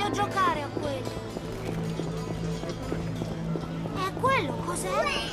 voglio giocare a quello. E quello cos'è?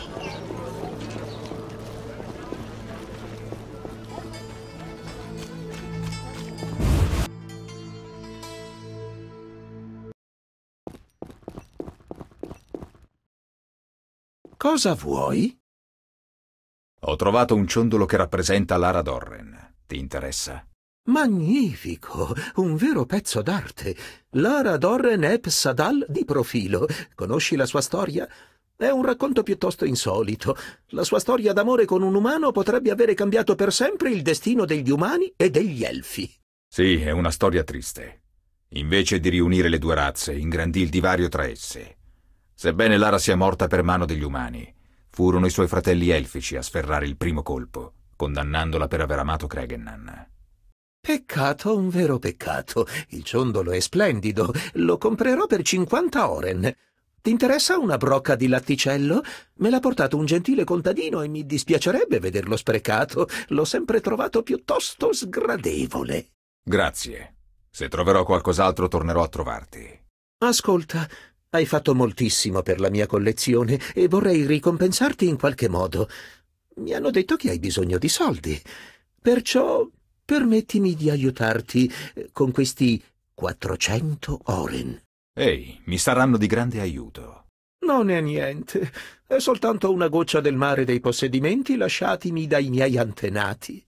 Cosa vuoi? Ho trovato un ciondolo che rappresenta Lara Dorren. Ti interessa? Magnifico, un vero pezzo d'arte. Lara Dorren Eb Sadal di profilo. Conosci la sua storia? È un racconto piuttosto insolito. La sua storia d'amore con un umano potrebbe avere cambiato per sempre il destino degli umani e degli elfi. Sì, è una storia triste. Invece di riunire le due razze, ingrandì il divario tra esse. Sebbene Lara sia morta per mano degli umani, furono i suoi fratelli elfici a sferrare il primo colpo, condannandola per aver amato Cregennan. Peccato, un vero peccato. Il ciondolo è splendido. Lo comprerò per 50 oren. Ti interessa una brocca di latticello? Me l'ha portato un gentile contadino e mi dispiacerebbe vederlo sprecato. L'ho sempre trovato piuttosto sgradevole. Grazie. Se troverò qualcos'altro tornerò a trovarti. Ascolta, hai fatto moltissimo per la mia collezione e vorrei ricompensarti in qualche modo. Mi hanno detto che hai bisogno di soldi. Perciò permettimi di aiutarti con questi 400 oren. Ehi, mi saranno di grande aiuto. Non è niente. È soltanto una goccia del mare dei possedimenti lasciatimi dai miei antenati.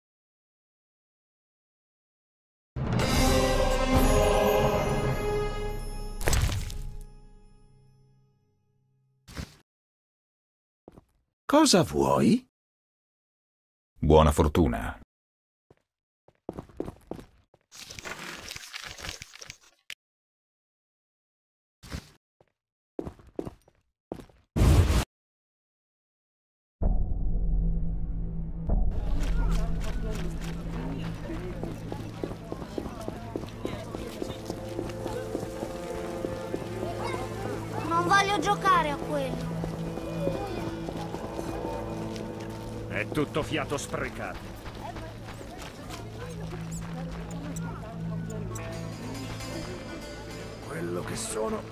Cosa vuoi? Buona fortuna. Non voglio giocare a quello. È tutto fiato sprecato. Quello che sono...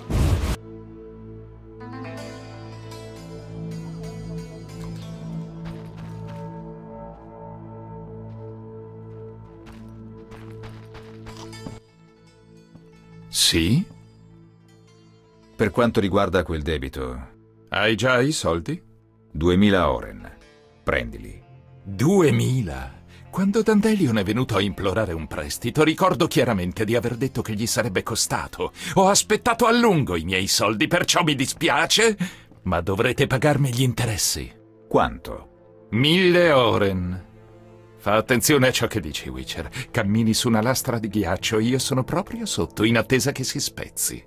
Sì? Per quanto riguarda quel debito, Hai già i soldi? 2000 oren. Prendili. 2000? Quando Dandelion è venuto a implorare un prestito, ricordo chiaramente di aver detto che gli sarebbe costato. Ho aspettato a lungo i miei soldi, perciò mi dispiace, ma dovrete pagarmi gli interessi. Quanto? 1000 oren. Fa attenzione a ciò che dici, Witcher. Cammini su una lastra di ghiaccio, io sono proprio sotto, in attesa che si spezzi.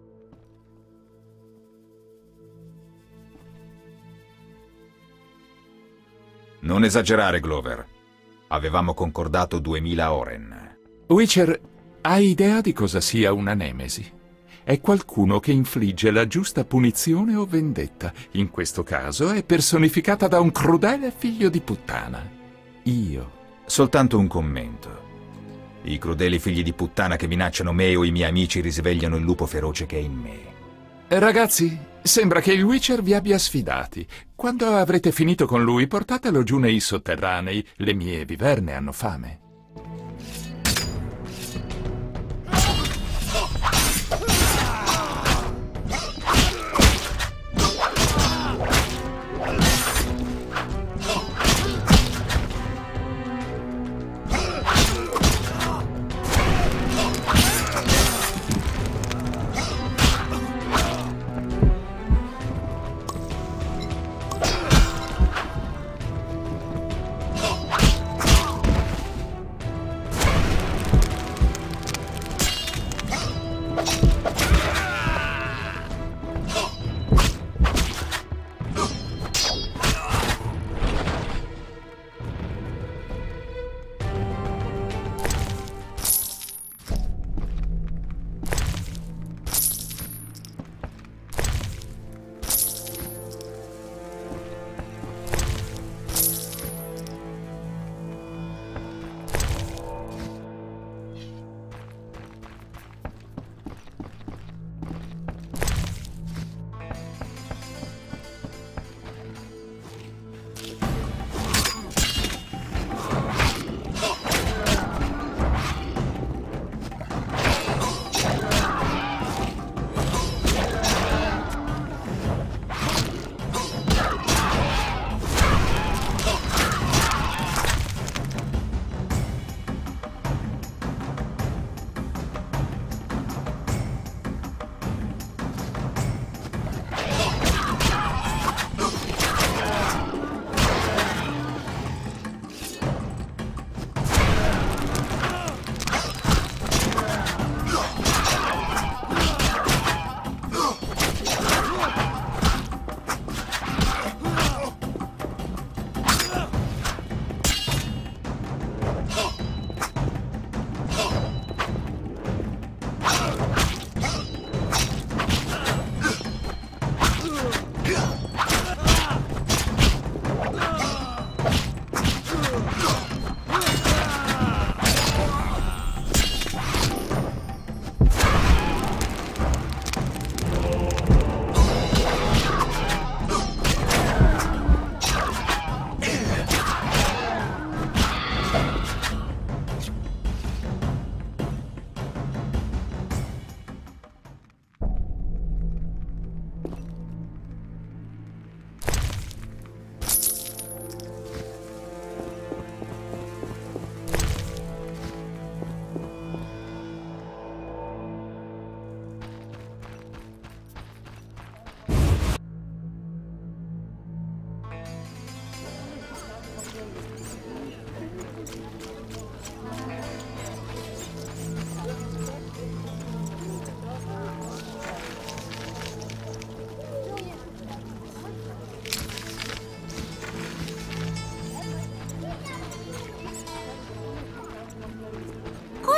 Non esagerare, Glover. Avevamo concordato 2000 oren. Witcher, hai idea di cosa sia una nemesi? È qualcuno che infligge la giusta punizione o vendetta. In questo caso è personificata da un crudele figlio di puttana. Io. Soltanto un commento. I crudeli figli di puttana che minacciano me o i miei amici risvegliano il lupo feroce che è in me. Ragazzi, sembra che il Witcher vi abbia sfidati. Quando avrete finito con lui, portatelo giù nei sotterranei. Le mie viverne hanno fame.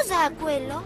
Cos'è quello?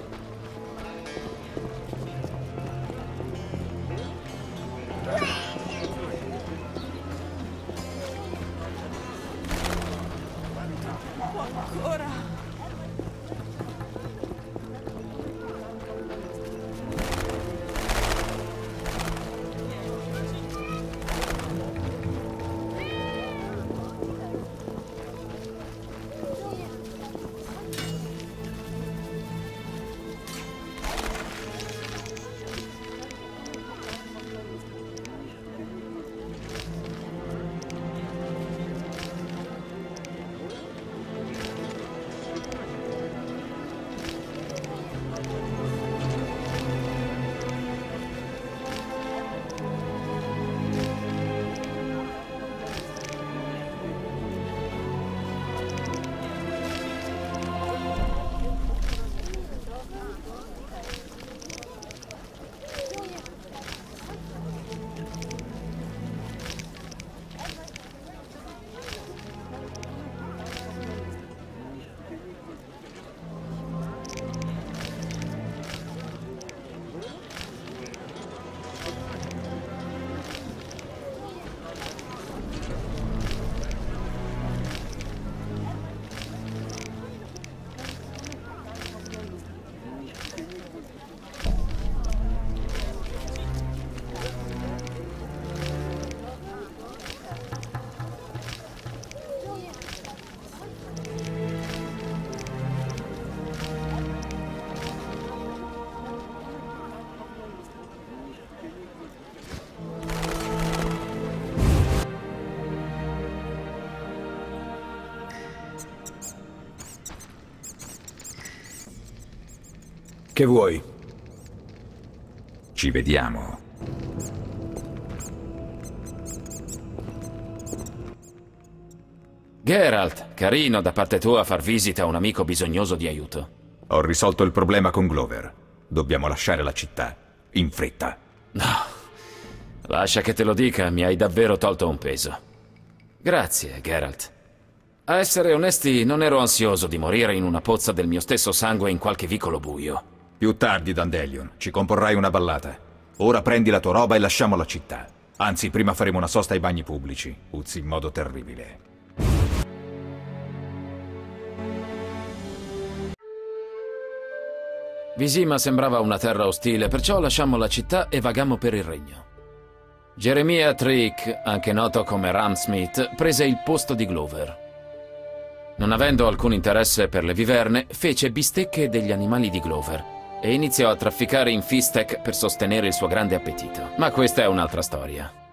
Che vuoi? Ci vediamo. Geralt, carino da parte tua far visita a un amico bisognoso di aiuto. Ho risolto il problema con Glover. Dobbiamo lasciare la città. In fretta. No, lascia che te lo dica, mi hai davvero tolto un peso. Grazie, Geralt. A essere onesti, non ero ansioso di morire in una pozza del mio stesso sangue in qualche vicolo buio. Più tardi, Dandelion, ci comporrai una ballata. Ora prendi la tua roba e lasciamo la città. Anzi, prima faremo una sosta ai bagni pubblici. Puzzi in modo terribile. Visima sembrava una terra ostile, perciò lasciammo la città e vagammo per il regno. Jeremiah Trick, anche noto come Ramsmith, prese il posto di Glover. Non avendo alcun interesse per le viverne, fece bistecche degli animali di Glover e iniziò a trafficare in Fistek per sostenere il suo grande appetito. Ma questa è un'altra storia.